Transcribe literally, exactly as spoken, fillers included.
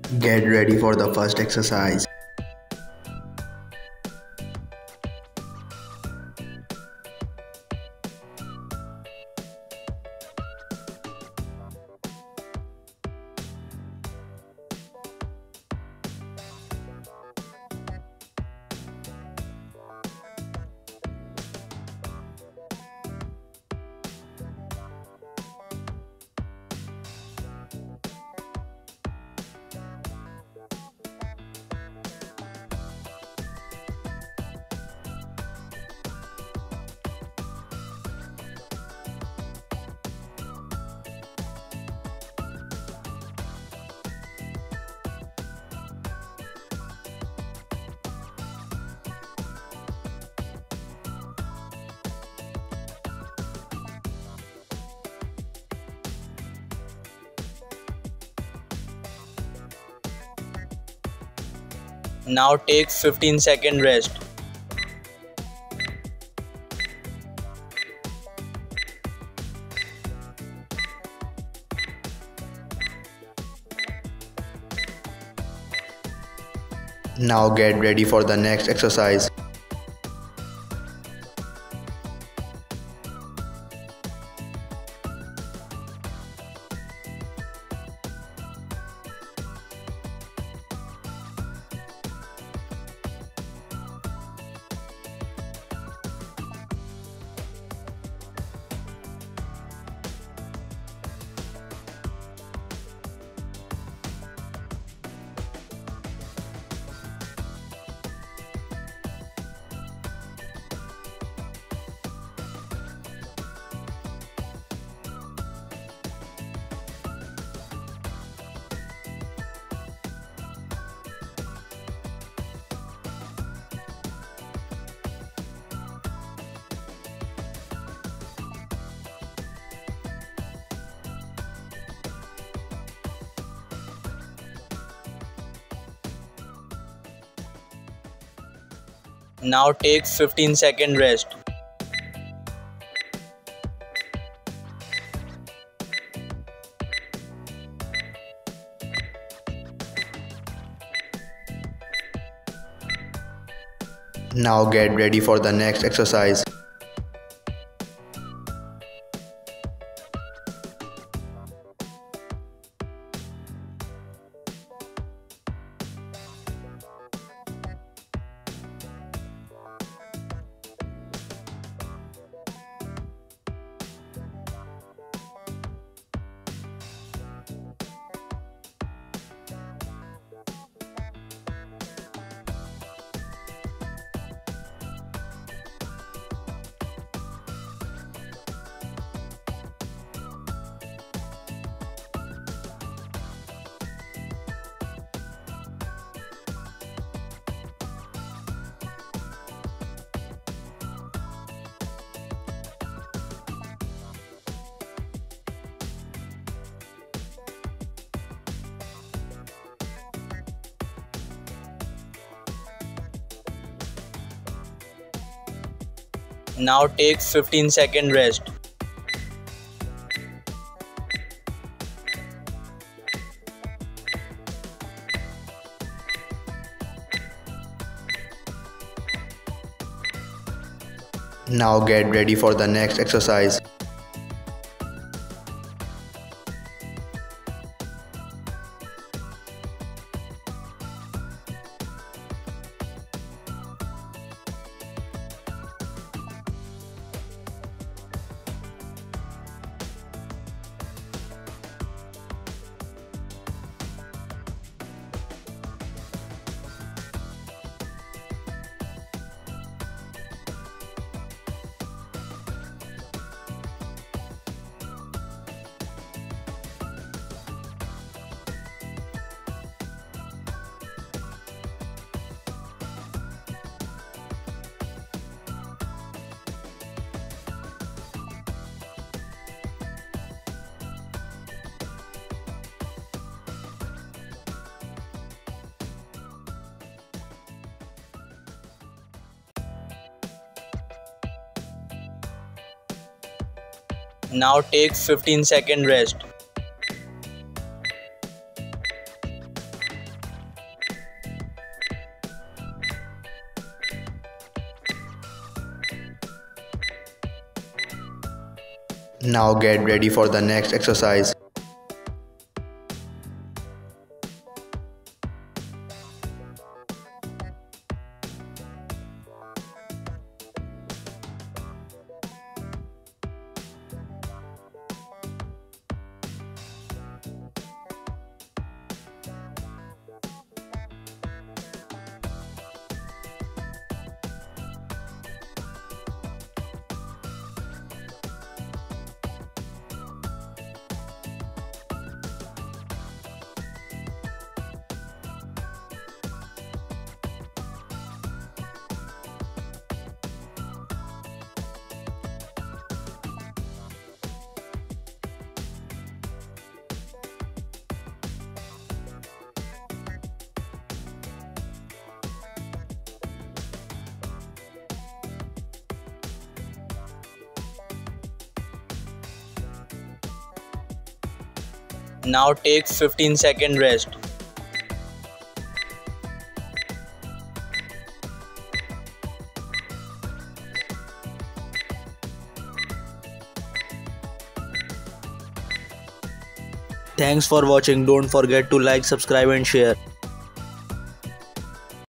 Get ready for the first exercise. Now take fifteen second rest. Now get ready for the next exercise. Now take fifteen second rest. Now get ready for the next exercise. Now take fifteen second rest. Now get ready for the next exercise. Now take fifteen second rest. Now get ready for the next exercise. Now take fifteen second rest. Thanks for watching. Don't forget to like, subscribe and share.